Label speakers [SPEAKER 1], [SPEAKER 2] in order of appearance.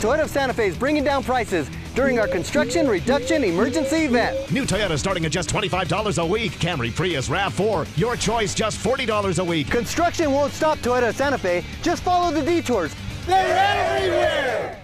[SPEAKER 1] Toyota of Santa Fe is bringing down prices during our Construction Reduction Emergency event.
[SPEAKER 2] New Toyota starting at just $25 a week. Camry, Prius, RAV4, your choice, just $40 a week.
[SPEAKER 1] Construction won't stop Toyota of Santa Fe. Just follow the detours. They're everywhere!